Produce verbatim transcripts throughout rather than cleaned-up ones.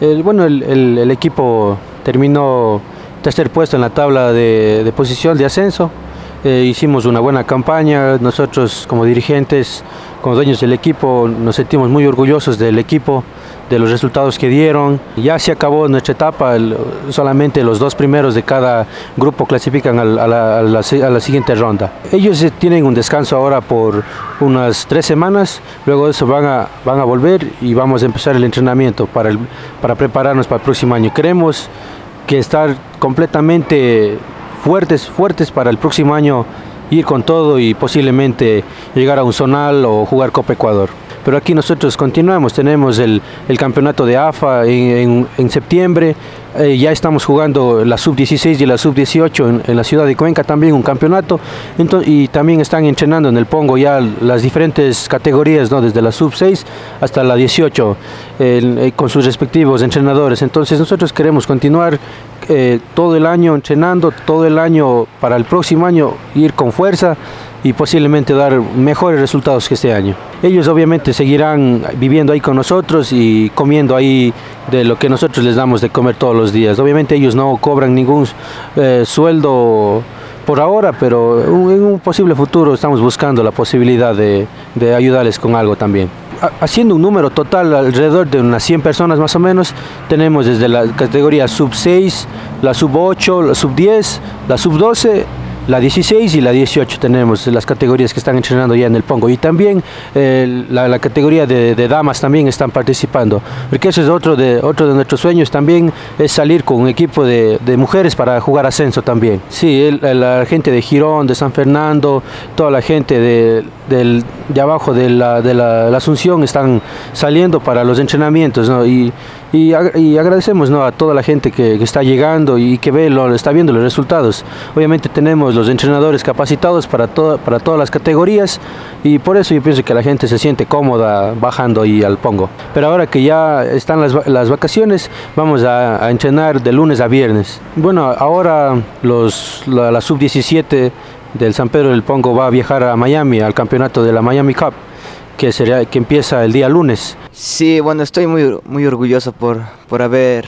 El, bueno, el, el, el equipo terminó tercer puesto en la tabla de, de posición de ascenso. Eh, hicimos una buena campaña, nosotros como dirigentes, como dueños del equipo, nos sentimos muy orgullosos del equipo, de los resultados que dieron. Ya se acabó nuestra etapa, el, solamente los dos primeros de cada grupo clasifican a la, a la, a la, a la siguiente ronda. Ellos tienen un descanso ahora por unas tres semanas, luego de eso van a, van a volver y vamos a empezar el entrenamiento para, el, para prepararnos para el próximo año. Queremos que estar completamente fuertes, fuertes para el próximo año, ir con todo y posiblemente llegar a un zonal o jugar Copa Ecuador. Pero aquí nosotros continuamos, tenemos el, el campeonato de A F A en, en, en septiembre, eh, ya estamos jugando la sub dieciséis y la sub dieciocho en, en la ciudad de Cuenca, también un campeonato, entonces, y también están entrenando en el Pongo ya las diferentes categorías, ¿no? Desde la sub seis hasta la dieciocho, eh, con sus respectivos entrenadores. Entonces nosotros queremos continuar eh, todo el año entrenando, todo el año para el próximo año ir con fuerza y posiblemente dar mejores resultados que este año. Ellos obviamente seguirán viviendo ahí con nosotros y comiendo ahí de lo que nosotros les damos de comer todos los días. Obviamente ellos no cobran ningún eh, sueldo por ahora, pero en un posible futuro estamos buscando la posibilidad de, de ayudarles con algo también. Haciendo un número total alrededor de unas cien personas más o menos, tenemos desde la categoría sub seis, la sub ocho, la sub diez, la sub doce, la dieciséis y la dieciocho, tenemos las categorías que están entrenando ya en el Pongo, y también eh, la, la categoría de, de damas también están participando, porque eso es otro de, otro de nuestros sueños también, es salir con un equipo de, de mujeres para jugar ascenso también. Sí, el, la gente de Girón, de San Fernando, toda la gente de, del, de abajo de la, de la, la Asunción están saliendo para los entrenamientos, ¿no? y, y, y agradecemos, ¿no? a toda la gente que, que está llegando y que ve lo, está viendo los resultados. Obviamente tenemos los entrenadores capacitados para, to para todas las categorías, y por eso yo pienso que la gente se siente cómoda bajando ahí al Pongo. Pero ahora que ya están las, las vacaciones, vamos a, a entrenar de lunes a viernes. Bueno, ahora los, la, la sub diecisiete del San Pedro del Pongo va a viajar a Miami, al campeonato de la Miami Cup, que, sería, que empieza el día lunes. Sí, bueno, estoy muy, muy orgulloso por, por haber,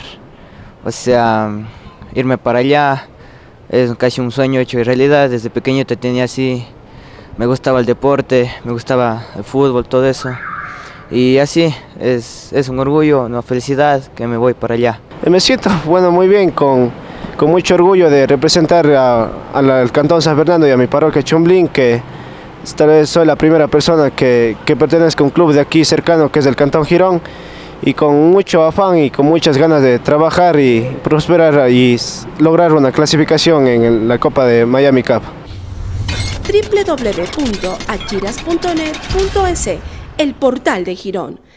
o sea, irme para allá. Es casi un sueño hecho realidad. Desde pequeño te tenía así, me gustaba el deporte, me gustaba el fútbol, todo eso. Y así, es, es un orgullo, una felicidad que me voy para allá. Me siento, bueno, muy bien, con, con mucho orgullo de representar a, a la, al Cantón San Fernando y a mi parroquia Chumblín, que esta vez soy la primera persona que, que pertenezca a un club de aquí cercano, que es el Cantón Girón, y con mucho afán y con muchas ganas de trabajar y prosperar y lograr una clasificación en la Copa de Miami Cup. doble u doble u doble u punto achiras punto net punto es, el portal de Girón.